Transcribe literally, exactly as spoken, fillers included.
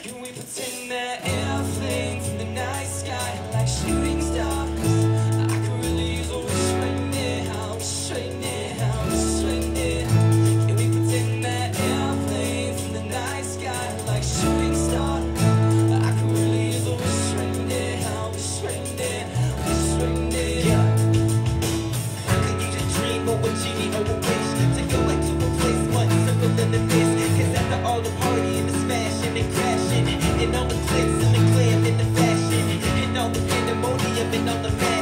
Can we pretend that airplanes in the night sky are like shooting stars? I could really use a wish right now, wish right now, wish right now. Can we pretend that airplanes in the night sky are like shooting stars? I could really use a wish right now, wish right now, wish right now. Yeah. I could use a dream or a genie or a wish to go back to a place much simpler than this. Cause after all the party and the smashing and crashing, and all the glitz and the glam and the fashion, and all the pandemonium and all the